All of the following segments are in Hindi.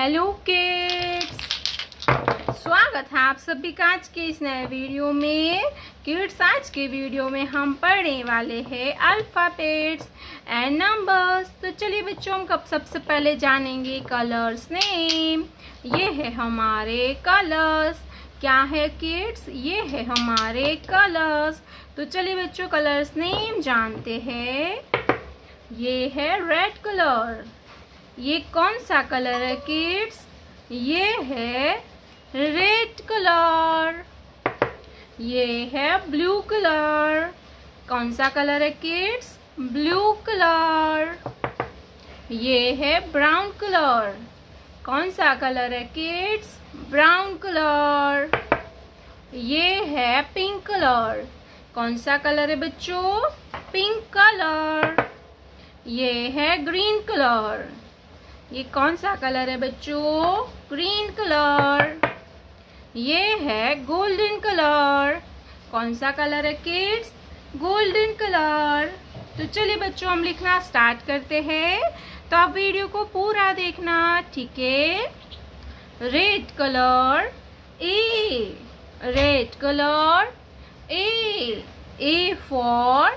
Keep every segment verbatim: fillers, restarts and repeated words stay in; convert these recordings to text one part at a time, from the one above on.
हेलो किड्स, स्वागत है आप सभी का आज के इस नए वीडियो में। किड्स, आज के वीडियो में हम पढ़ने वाले हैं अल्फाबेट्स एंड नंबर्स। तो चलिए बच्चों, हम कब सबसे पहले जानेंगे कलर्स नेम। ये है हमारे कलर्स। क्या है किड्स? ये है हमारे कलर्स। तो चलिए बच्चों, कलर्स नेम जानते हैं। ये है रेड कलर। ये कौन सा कलर है किड्स? ये है रेड कलर। ये है ब्लू कलर। कौन सा कलर है किड्स? Blue colour. ये है ब्राउन कलर। कौन सा कलर है किड्स? Brown colour. ये है पिंक कलर। कौन सा कलर है बच्चों? Pink colour. ये है ग्रीन कलर। ये कौन सा कलर है बच्चों? Green colour. ये है गोल्डन कलर। कौन सा कलर है किड्स? Golden colour. तो चलिए बच्चों, हम लिखना स्टार्ट करते हैं। तो आप वीडियो को पूरा देखना, ठीक है? Red colour A. Red colour A. A for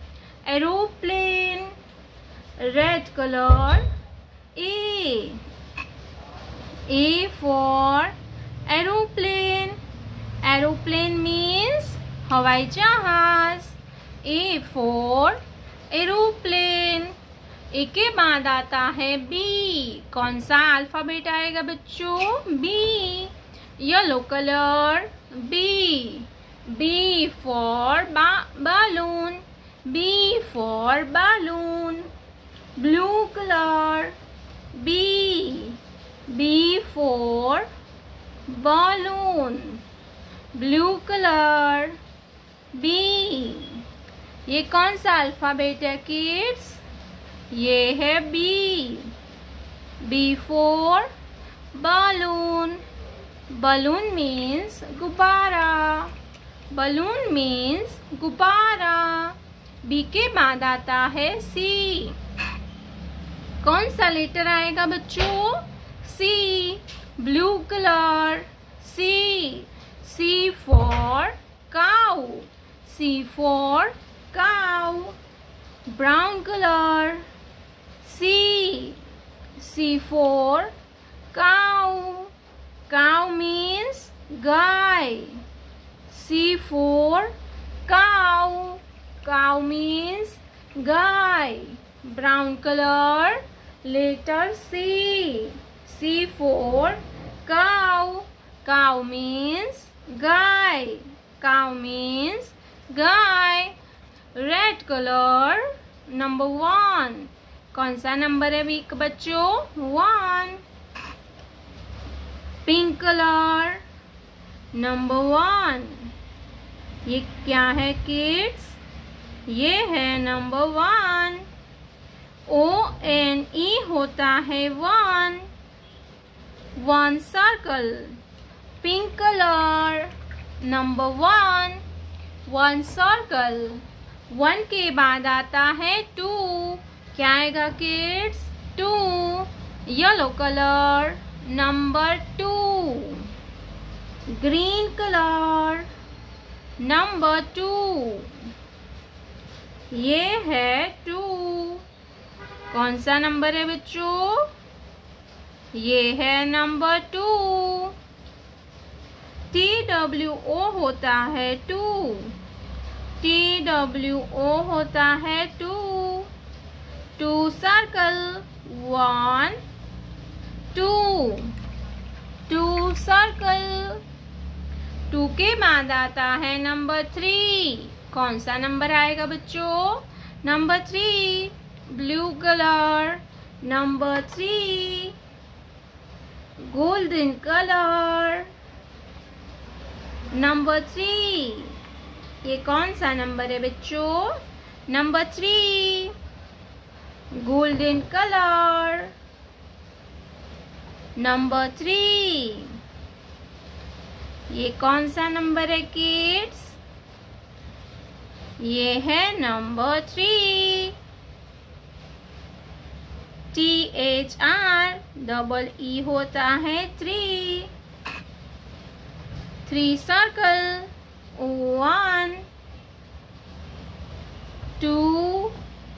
aeroplane. Red colour A. A for aeroplane. Aeroplane means हवाई जहाज। A for aeroplane. A के बाद आता है B। कौन सा अल्फाबेट आएगा बच्चों? B. Yellow color B. B for balloon. B for balloon. Blue color B. B for balloon. Blue color B. ये कौन सा अल्फाबेट है किड्स? ये है B. B for balloon. Balloon means गुब्बारा। Balloon means गुब्बारा। B के बाद आता है C। कौन सा लेटर आएगा बच्चों? C. Blue colour C. C for cow. C for cow. Brown colour C. C for cow. Cow means गाय। C for cow. Cow means गाय। Brown colour letter C. C for cow. Cow means गाय. Cow means गाय. Red color number one. कौन सा नंबर है वीक बच्चों? One. Pink color number one. ये क्या है किड्स? ये है number one. O N E होता है one. One circle. Pink colour number one. One circle. One के बाद आता है टू। क्या आएगा kids? Two. Yellow colour number two. Green colour number two. ये है टू। कौन सा नंबर है बच्चों? ये है number two. T W O होता है टू। टी डब्ल्यू ओ होता है two. Two circle one two. Two circle. Two के बाद आता है नंबर थ्री। कौन सा नंबर आएगा बच्चों? Number three. Blue colour number three. Golden colour number three. ये कौन सा नंबर है बच्चों? Number three. Golden colour number three. ये कौन सा नंबर है किड्स? ये है number three. T H R double E होता है three. Three circle, one, two,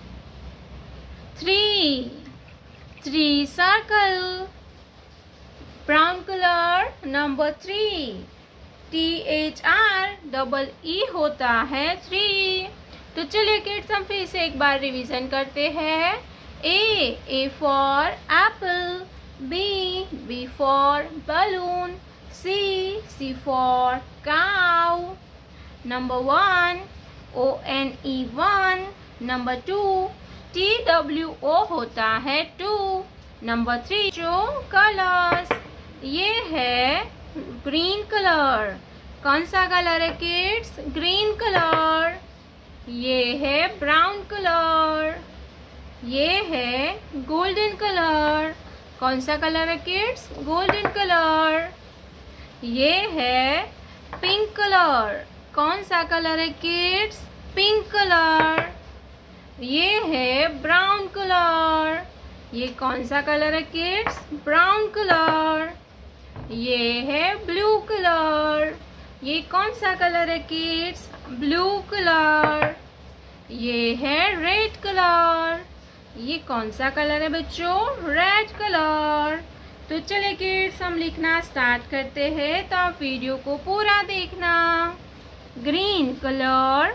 three. Three circle, brown colour, number three. T H R double E होता है थ्री। तो चलिए किड्स हम फिर से एक बार रिवीजन करते हैं। A, A for apple, B, B for balloon, C, C for cow, number one, O N E one, number two, T W O होता है टू, नंबर थ्री। जो कलर्स, ये है ग्रीन कलर। कौन सा कलर है किड्स? Green colour. ये है ब्राउन कलर। ये है गोल्डन कलर। कौन सा कलर है किड्स? Golden colour. ये है पिंक कलर। कौन सा कलर है किड्स? Pink colour. ये है ब्राउन कलर। ये कौन सा कलर है किड्स? Brown colour. ये है ब्लू कलर। ये कौन सा कलर है किड्स? Blue colour. ये है रेड कलर। ये कौन सा कलर है बच्चों? Red colour. तो चलिए किड्स हम लिखना स्टार्ट करते हैं, तो आप वीडियो को पूरा देखना। Green colour,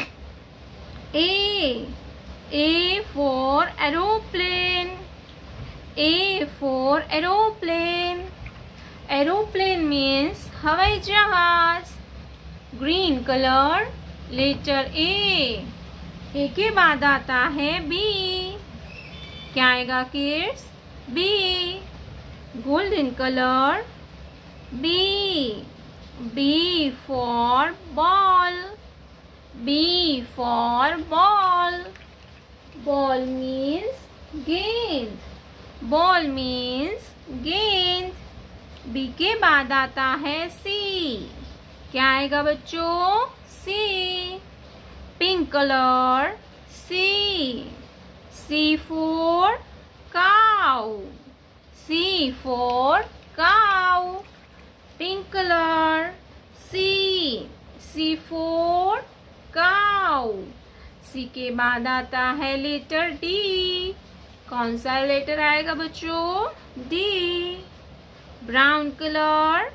A, A for aeroplane, A for aeroplane. Aeroplane means हवाई जहाज। Green colour, letter A. A के बाद आता है बी। क्या आएगा kids? B. Golden colour, B, B for ball, B for ball. Ball means गेंद, बॉल मीन्स गेंद। बी के बाद आता है सी। क्या आएगा बच्चों? C. Pink colour, C, C for cow, C for cow. Pink colour, C, C for cow. C के बाद आता है लेटर डी। कौन सा लेटर आएगा बच्चों? D. Brown colour,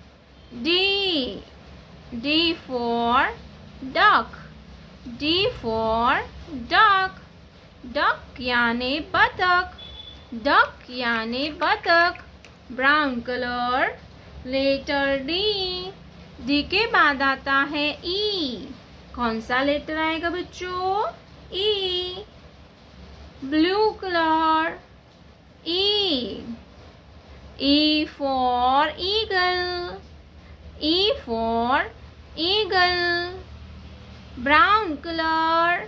D, D for duck, D for duck. Duck यानी बतख, डक यानी बतख। Brown colour, letter D. D के बाद आता है ई। कौन सा लेटर आएगा बच्चों? E. Blue colour, E, E for eagle, E for eagle. Brown colour,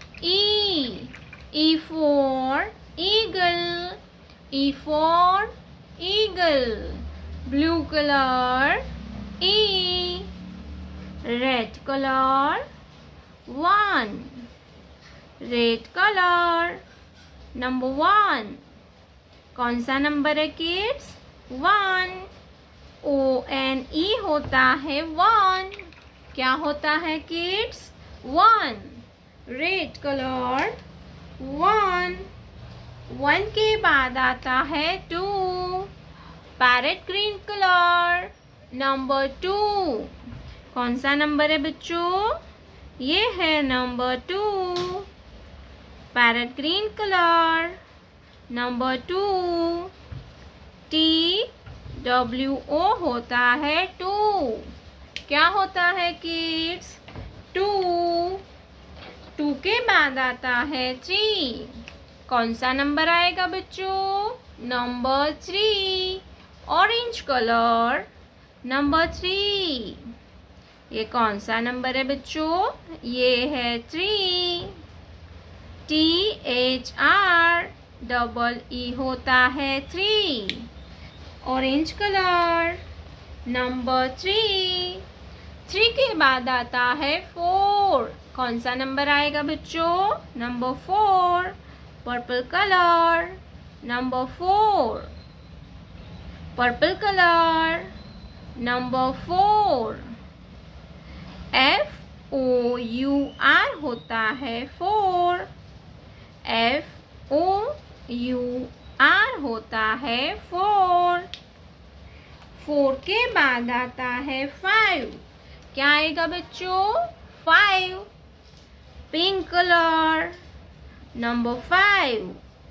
E, E for eagle, E for eagle. Blue colour, E. Red colour, one, red colour, number one. कौन सा नंबर है kids? One. O N E होता है वन। क्या होता है kids? One. Red colour, one. One के बाद आता है two. Parrot green colour, number two. कौन सा नंबर है बच्चों? ये है number two. Parrot green colour, number two. T W O होता है टू। क्या होता है किड्स? टू। टू के बाद आता है थ्री। कौन सा नंबर आएगा बच्चों? Number three. Orange colour, number three. ये कौन सा नंबर है बच्चों? ये है three. T H R double E होता है three. Orange colour, number three. Three के बाद आता है फोर। कौन सा नंबर आएगा बच्चों? Number four. Purple colour, Number four. Purple color. Number four. F O U R होता है four. F O U R होता है four. four के बाद आता है five. क्या आएगा बच्चों? five. Pink color. Number five.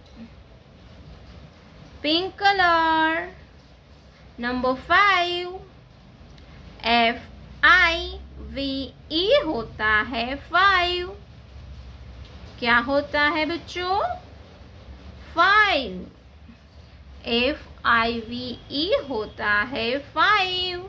Pink color. Number five. F I V E होता है five. क्या होता है बच्चों? five. F I V E होता है five.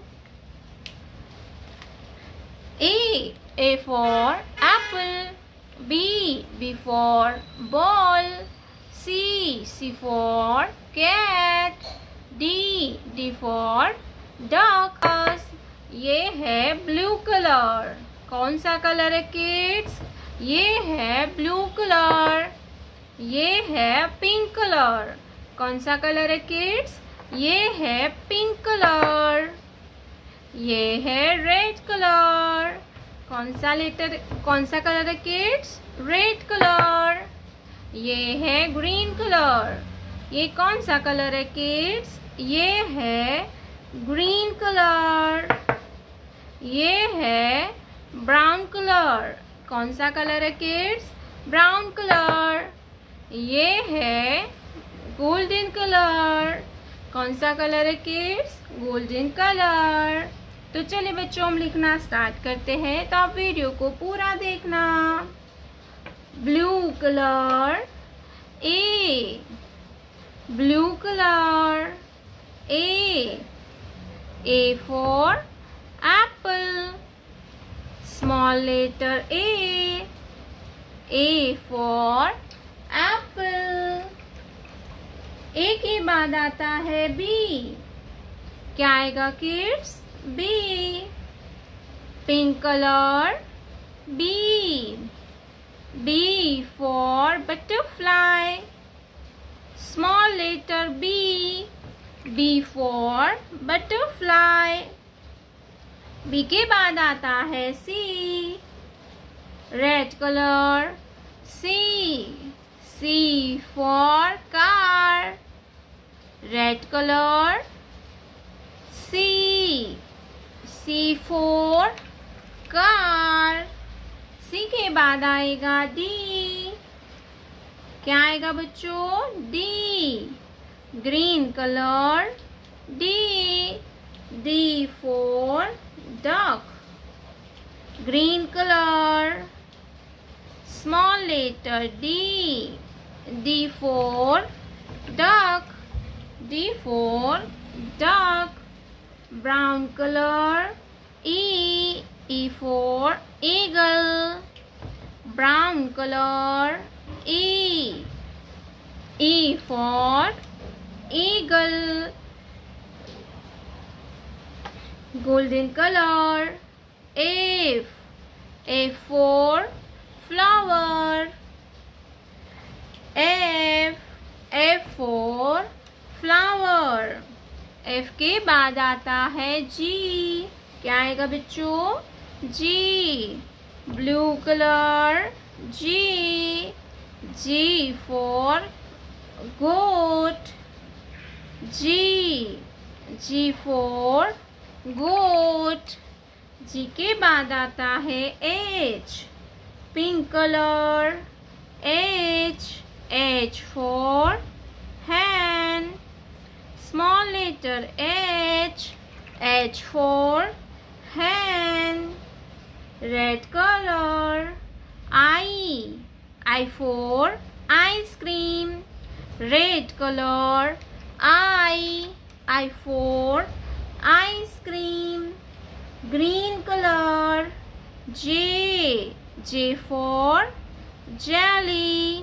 A. A for apple. B. B for ball. C. C for cat. D. D for duck. ये है ब्लू कलर. कौन सा कलर है किड्स? ये है ब्लू कलर. ये है पिंक कलर. कौन सा कलर है किड्स? ये है पिंक कलर. ये है रेड कलर. कौन सा लेटर कौन सा कलर है किड्स? Red colour. ये है ग्रीन कलर. ये कौन सा कलर है किड्स? ये है ग्रीन कलर. ये है ब्राउन कलर. कौन सा कलर है किड्स? Brown colour. ये है गोल्डन कलर. कौन सा कलर है किड्स? Golden colour. तो चलिए बच्चों हम लिखना स्टार्ट करते हैं, तो आप वीडियो को पूरा देखना. Blue colour. A. Blue colour. A. A for apple. Small letter A. A for apple. A के बाद आता है B. क्या आएगा kids? B. Pink color. B. B for butterfly. Small letter B. B for butterfly. B के बाद आता है C. Red color. C. C for car. Red color. C. C for car. C के बाद आएगा D. क्या आएगा बच्चों? D. Green color. D. D for duck. Green color. Small letter D. D for duck. D for duck. Brown color. E. E for eagle. Brown color. E. E for eagle. Golden color. F. F for flower. F. F for flower. F के बाद आता है G. क्या आएगा बच्चों? G. Blue colour. G. G for goat. G. G for goat. G के बाद आता है H. Pink colour. H. H for hen. Small letter H. H for hen. Red color. I. I for ice cream. Red color. I. I for ice cream. Green color. J. J for jelly.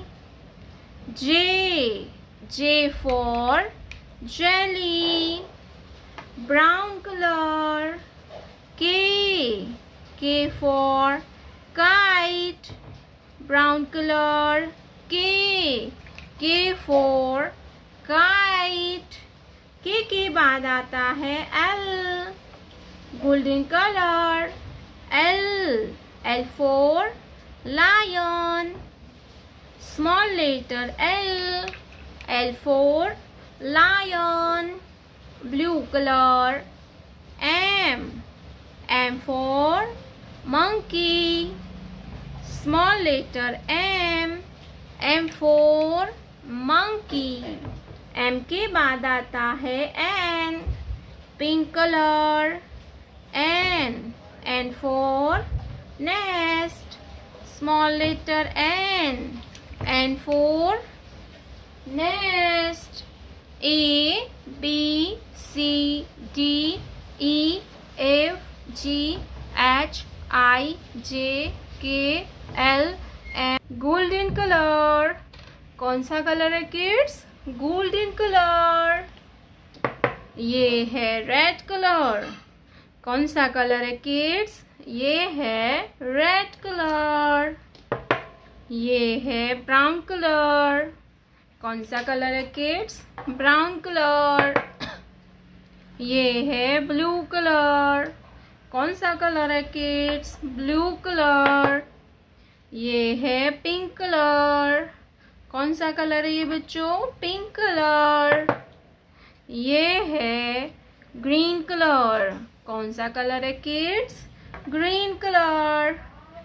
J. J for jelly. Brown color. K. K for kite. Brown color. K. K for kite. K के बाद आता है L, golden colour, L, L for lion, small letter L, L for lion, blue colour, M, M for monkey, small letter M, M for monkey। M के बाद आता है N, pink color, N, N for nest, small letter N, N for nest। A, B, C, D, E, F, G, H, I, J, K, L, M। Golden colour, कौन सा कलर है किड्स? Golden colour. ये है रेड कलर, कौन सा कलर है किड्स? ये है रेड कलर। ये है ब्राउन कलर, कौन सा कलर है किड्स? Brown colour. ये है ब्लू कलर, कौन सा कलर है किड्स? Blue colour. ये है पिंक कलर, कौन सा कलर है ये बच्चों? Pink colour. ये है ग्रीन कलर, कौन सा कलर है किड्स? Green colour.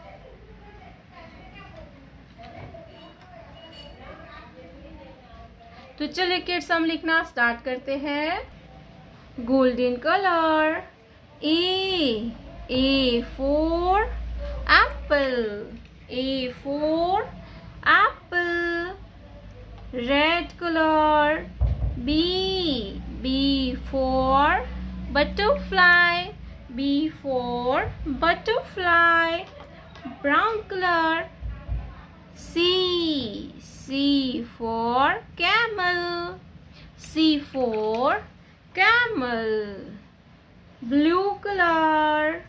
तो चलिए किड्स हम लिखना स्टार्ट करते हैं। Golden colour, A, A for apple, A for apple, red color, B, B for butterfly, B for butterfly, brown color, C, C for camel, C for camel, blue color,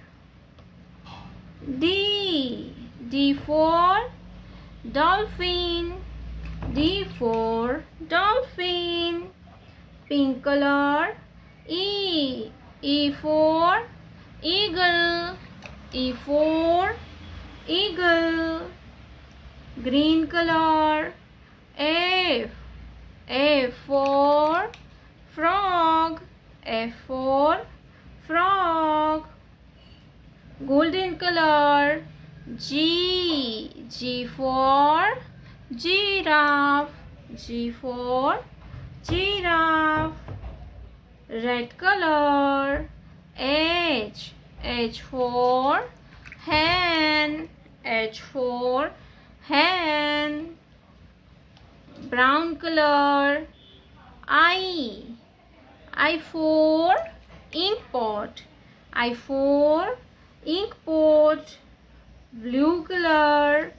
D, D for dolphin, D for dolphin, pink color, E, E for eagle, E for eagle, green color, F, F for frog, F for frog, golden color, G, G for giraffe, G for giraffe, red color, H, H for hen, H for hen, brown color, I, I for ink pot, I for ink pot, blue color,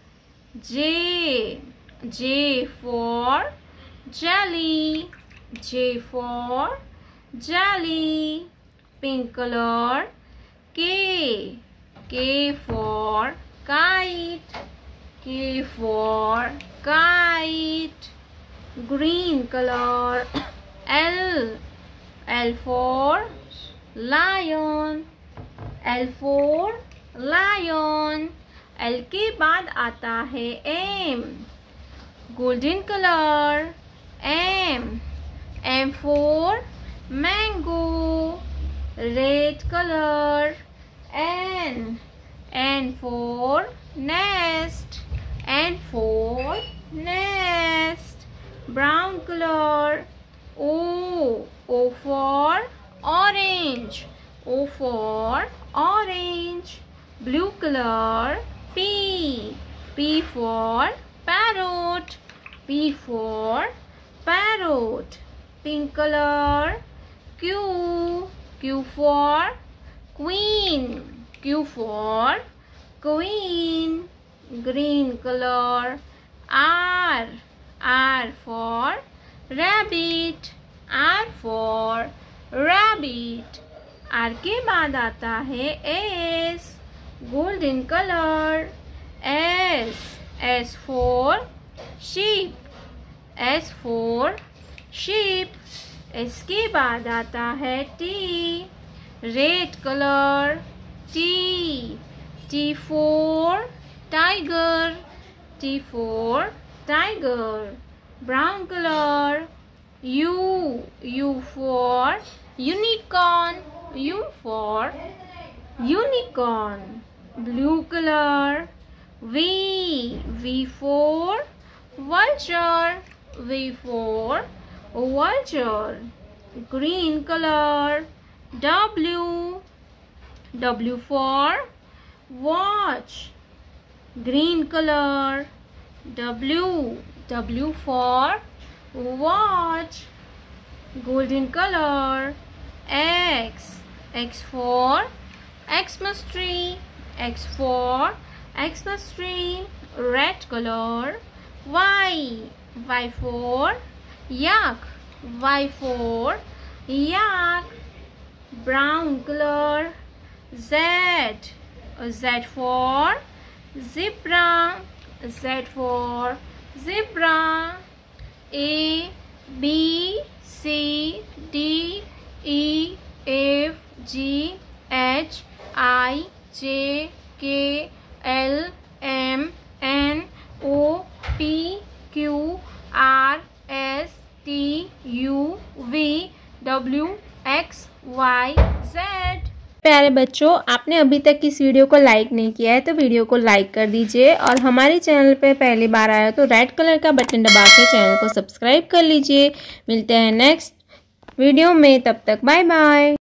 J, J for jelly, J for jelly, pink color, K, K for kite, K for kite, green color, L, L for lion, L for lion, L के बाद आता है M, golden color, M, M for mango, red color, N, N for nest, N for nest, brown color, O, O for orange, O for orange, blue color, P, P for parrot, P for parrot, pink color, Q, Q for queen, Q for queen, green color, R, R for rabbit, R for rabbit, R के बाद आता है S, golden color, S, S for sheep, S for sheep. इसके बाद आता है T, red color, T. T for tiger, T for tiger. Brown color, U, U for unicorn, U for unicorn. Blue color, V, V for vulture, V for vulture. Green color, W, W for watch. Green color, W, W for watch. Golden color, X, X for Xmas tree, X for Xmas tree. Red color, Y, Y for yak, Y for yak. Brown color, Z, Z for zebra, Z for zebra. A, B, C, D, E, F, G, H, I, J, K, L, M, N, O, P, Q, R, S, T, U, V, W, X, Y, Z। प्यारे बच्चों, आपने अभी तक इस वीडियो को लाइक नहीं किया है तो वीडियो को लाइक कर दीजिए और हमारे चैनल पे पहली बार आया तो रेड कलर का बटन दबा के चैनल को सब्सक्राइब कर लीजिए। मिलते हैं नेक्स्ट वीडियो में, तब तक बाय बाय।